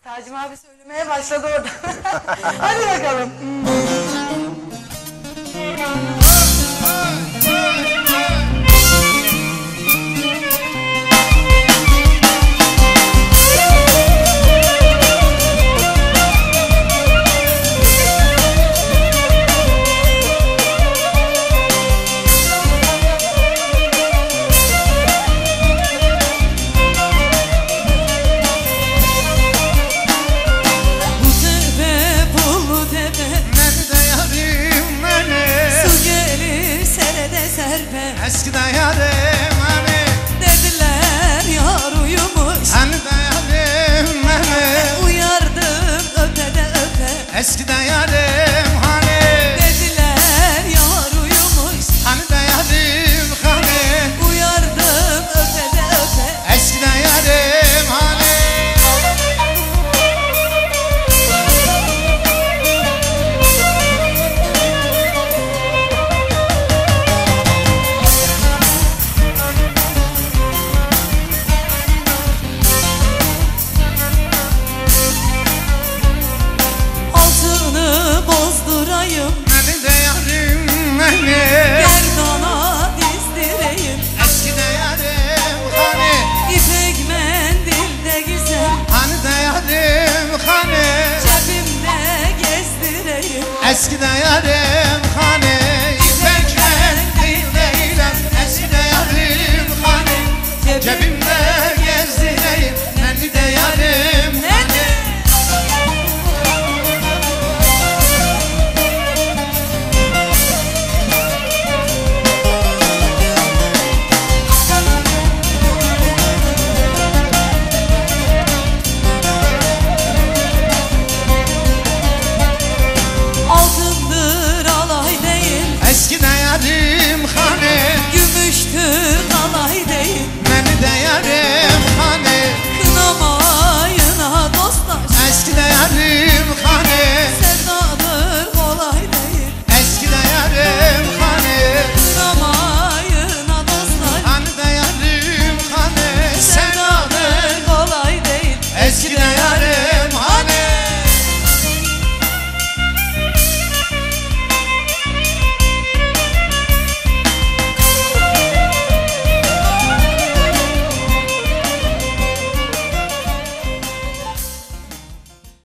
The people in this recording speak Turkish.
Tacım abi söylemeye başladı orada. Hadi bakalım. Eskiden yarim hani dediler yar uyumuş, hani de yarim hani uyardım öpe de öpe. Eskiden yarim hani Dediler yar uyumuş, hani de yarim hani uyardım öpe de öpe. Eskiden yarim hani hani de yarim hani Gerdana dizdireyim, Eskiden yarim hani İpek mendilde güzel, hani de yarim hani cebimde gezdireyim. Eskiden yarim hani